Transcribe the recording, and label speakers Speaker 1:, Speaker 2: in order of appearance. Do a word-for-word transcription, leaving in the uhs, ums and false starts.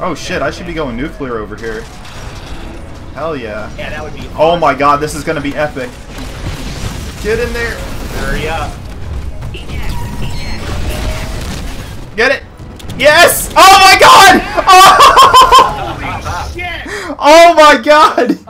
Speaker 1: Oh shit, I should be going nuclear over here. Hell yeah.
Speaker 2: Yeah, that would be awesome.
Speaker 1: Oh my god, this is gonna be epic. Get in there.
Speaker 2: Hurry up.
Speaker 1: Get it. Yes! Oh my god! Oh,
Speaker 2: Holy shit!
Speaker 1: oh my god!